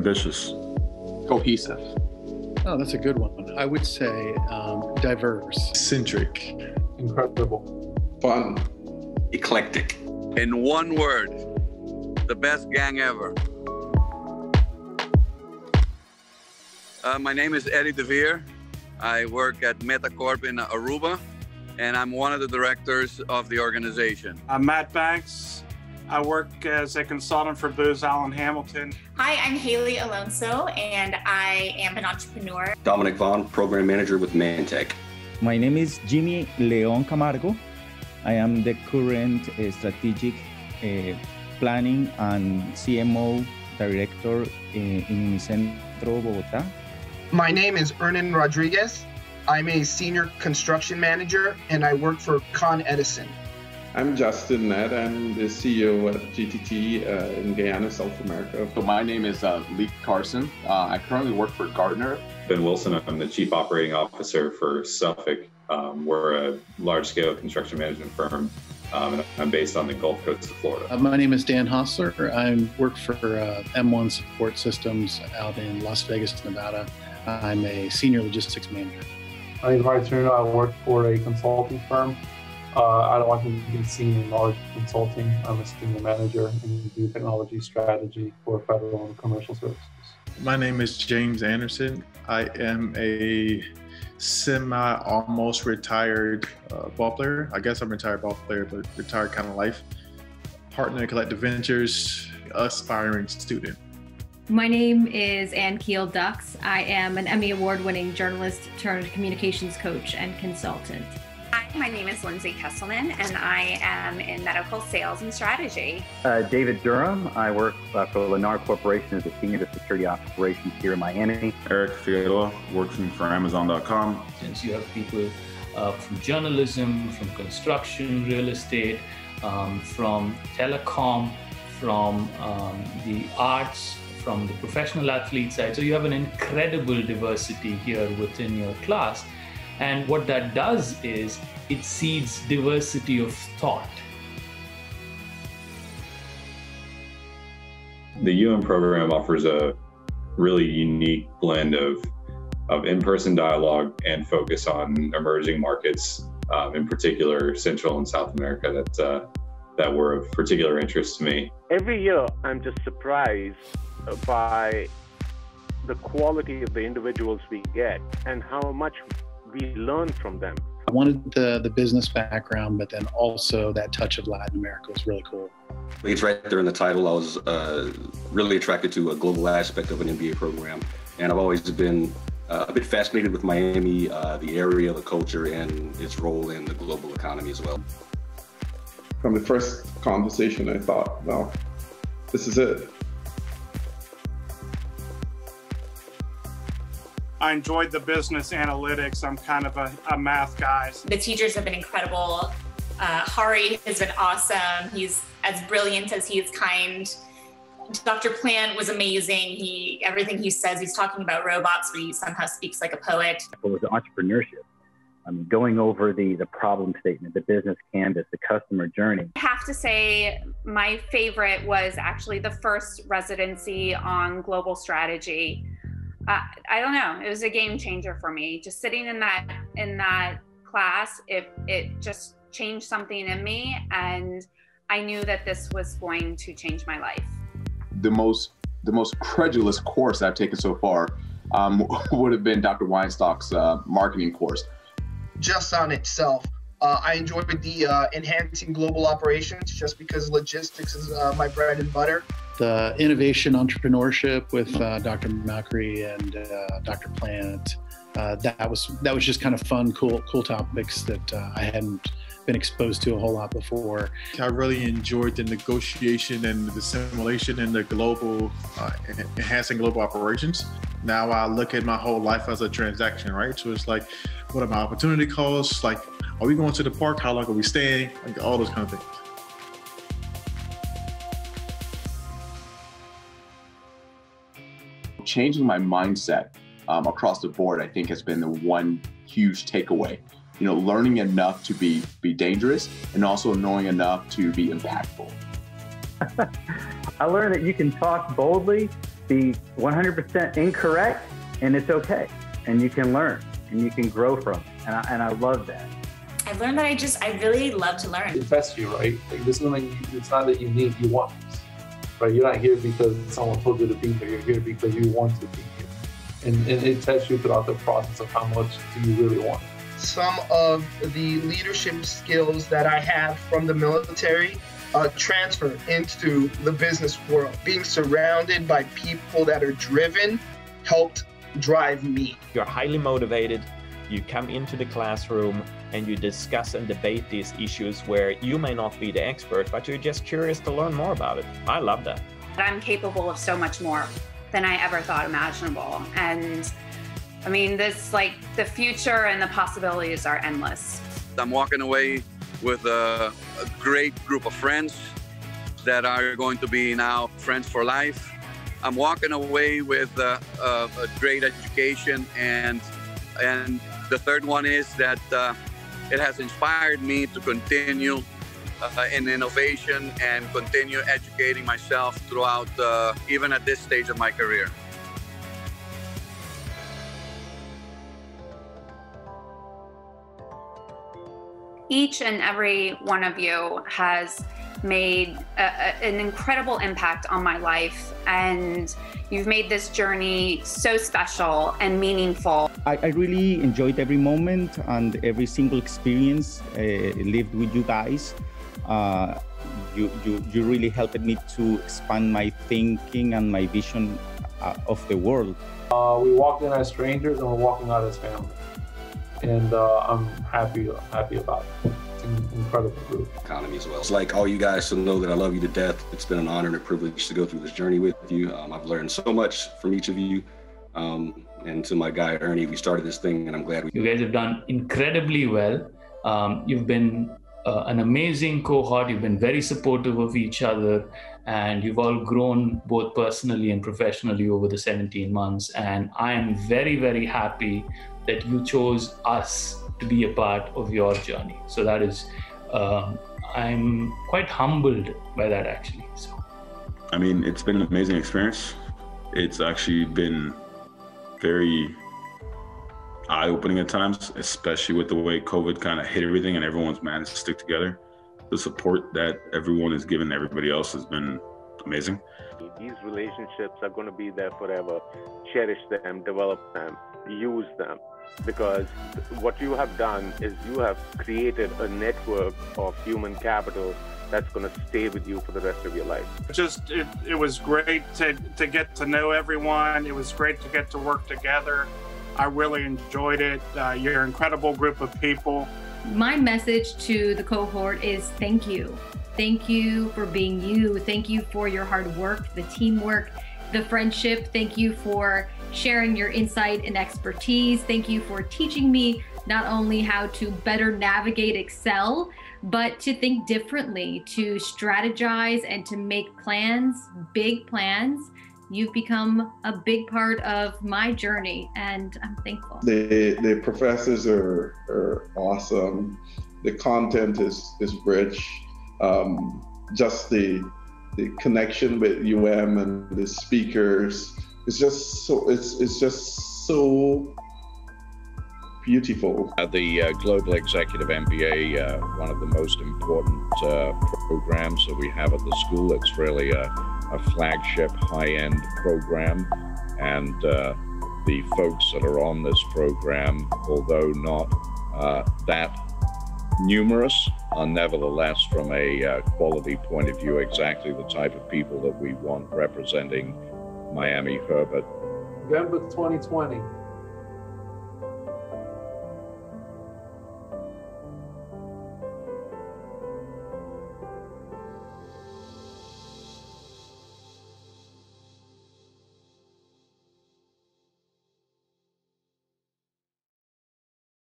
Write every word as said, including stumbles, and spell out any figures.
Ambitious. Cohesive. Oh, that's a good one. I would say um, diverse. Centric. Incredible. Fun. Eclectic. In one word, the best gang ever. Uh, my name is Eddie DeVere. I work at Metacorp in Aruba, and I'm one of the directors of the organization. I'm Matt Banks. I work as a consultant for Booz Allen Hamilton. Hi, I'm Haley Alonso, and I am an entrepreneur. Dominic Vaughn, program manager with Mantech. My name is Jimmy Leon Camargo. I am the current uh, strategic uh, planning and C M O director uh, in Unicentro, Bogotá. My name is Ernan Rodriguez. I'm a senior construction manager, and I work for Con Edison. I'm Justin Nett. I'm the C E O at G T T uh, in Guyana, South America. So my name is uh, Lee Carson. Uh, I currently work for Gartner. Ben Wilson. I'm the Chief Operating Officer for Suffolk. Um, we're a large-scale construction management firm, um, and I'm based on the Gulf Coast of Florida. Uh, my name is Dan Hostler. I work for uh, M one Support Systems out in Las Vegas, Nevada. I'm a senior logistics manager. My name is Mark Turner. I work for a consulting firm. Uh, I don't want to be senior in large consulting. I'm a senior manager and do technology strategy for federal and commercial services. My name is James Anderson. I am a semi-almost retired uh, ball player. I guess I'm a retired ball player, but retired kind of life. Partner in Collective Ventures, aspiring student. My name is Ann Keel Dux. I am an Emmy Award-winning journalist turned communications coach and consultant. Hi, my name is Lindsay Kesselman, and I am in medical sales and strategy. Uh, David Durham. I work uh, for Lennar Corporation as a senior to security operations here in Miami. Eric Figueroa, working for Amazon dot com. Since you have people uh, from journalism, from construction, real estate, um, from telecom, from um, the arts, from the professional athlete side. So you have an incredible diversity here within your class. And what that does is it seeds diversity of thought. The U M program offers a really unique blend of, of in-person dialogue and focus on emerging markets, um, in particular Central and South America, that, uh, that were of particular interest to me. Every year, I'm just surprised by the quality of the individuals we get and how much we learn from them. I wanted the, the business background, but then also that touch of Latin America was really cool. It's right there in the title. I was uh, really attracted to a global aspect of an M B A program. And I've always been uh, a bit fascinated with Miami, uh, the area, the culture, and its role in the global economy as well. From the first conversation, I thought, well, this is it. I enjoyed the business analytics. I'm kind of a, a math guy. The teachers have been incredible. Uh, Hari has been awesome. He's as brilliant as he is kind. Doctor Plant was amazing. He everything he says, he's talking about robots, but he somehow speaks like a poet. It was entrepreneurship. I mean, going over the, the problem statement, the business canvas, the customer journey. I have to say my favorite was actually the first residency on global strategy. Uh, I don't know, it was a game changer for me. Just sitting in that in that class, it, it just changed something in me, and I knew that this was going to change my life. The most, the most credulous course I've taken so far um, would have been Doctor Weinstock's uh, marketing course. Just on itself, uh, I enjoyed the uh, enhancing global operations just because logistics is uh, my bread and butter. The innovation entrepreneurship with uh, Doctor Macri and uh, Doctor Plant, uh, that was that was just kind of fun, cool, cool topics that uh, I hadn't been exposed to a whole lot before. I really enjoyed the negotiation and the simulation and the global, uh, enhancing global operations. Now I look at my whole life as a transaction, right? So it's like, what are my opportunity costs? Like, are we going to the park? How long are we staying? Like all those kind of things. Changing my mindset um, across the board, I think, has been the one huge takeaway. You know, learning enough to be be dangerous and also knowing enough to be impactful. I learned that you can talk boldly be one hundred percent incorrect, and it's okay. And you can learn, and you can grow from it. And I, and I love that. I've learned that I just, I really love to learn. It tests you, right? Like, this is something, it's not that you need, you want this, right? You're not here because someone told you to be here. You're here because you want to be here. And, and it tests you throughout the process of how much do you really want. Some of the leadership skills that I have from the military uh, transfer into the business world. Being surrounded by people that are driven helped drive me. You're highly motivated. You come into the classroom and you discuss and debate these issues where you may not be the expert, but you're just curious to learn more about it. I love that. I'm capable of so much more than I ever thought imaginable. And I mean, this, like, the future and the possibilities are endless. I'm walking away with a, a great group of friends that are going to be now friends for life. I'm walking away with a, a, a great education, and and the third one is that uh, it has inspired me to continue uh, in innovation and continue educating myself throughout, uh, even at this stage of my career. Each and every one of you has made a, a, an incredible impact on my life, and you've made this journey so special and meaningful. I, I really enjoyed every moment and every single experience uh, lived with you guys. Uh, you, you, you really helped me to expand my thinking and my vision uh, of the world. Uh, we walked in as strangers and we're walking out as family. And uh, I'm happy, happy about it. It's an incredible group. Economy as well. It's like all you guys to know that I love you to death. It's been an honor and a privilege to go through this journey with you. Um, I've learned so much from each of you. Um, and to my guy, Ernie, we started this thing and I'm glad we You guys have done incredibly well. Um, you've been uh, an amazing cohort. You've been very supportive of each other, and you've all grown both personally and professionally over the seventeen months. And I am very, very happy that you chose us to be a part of your journey. So that is, um, I'm quite humbled by that, actually. So, I mean, it's been an amazing experience. It's actually been very eye-opening at times, especially with the way COVID kind of hit everything and everyone's managed to stick together. The support that everyone has given everybody else has been amazing. These relationships are going to be there forever. Cherish them, develop them, use them. Because what you have done is you have created a network of human capital that's going to stay with you for the rest of your life. Just, it, it was great to, to get to know everyone. It was great to get to work together. I really enjoyed it. Uh, you're an incredible group of people. My message to the cohort is thank you. Thank you for being you. Thank you for your hard work, the teamwork, the friendship. Thank you for sharing your insight and expertise. Thank you for teaching me not only how to better navigate Excel, but to think differently, to strategize and to make plans, big plans. You've become a big part of my journey, and I'm thankful. The, the professors are, are awesome. The content is, is rich. Um, just the, the connection with U M and the speakers, it's just so, it's, it's just so beautiful. Uh, the uh, Global Executive M B A, uh, one of the most important uh, programs that we have at the school. It's really a, a flagship high-end program, and uh, the folks that are on this program, although not uh, that numerous, are nevertheless, from a uh, quality point of view, exactly the type of people that we want representing Miami Herbert. GEMBA twenty twenty.